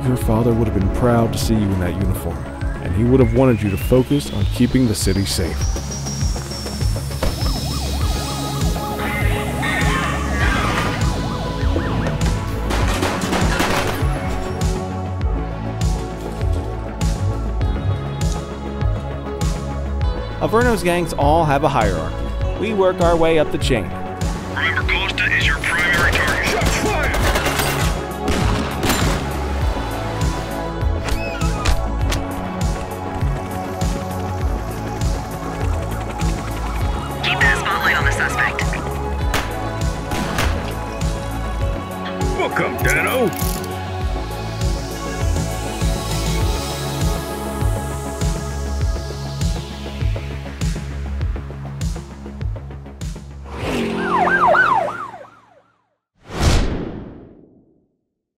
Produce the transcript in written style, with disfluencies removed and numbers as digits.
Your father would have been proud to see you in that uniform, and he would have wanted you to focus on keeping the city safe. Averno's gangs all have a hierarchy. We work our way up the chain. Remember, Costa is your primary target. Shots fired! Keep that spotlight on the suspect. Welcome, Dano.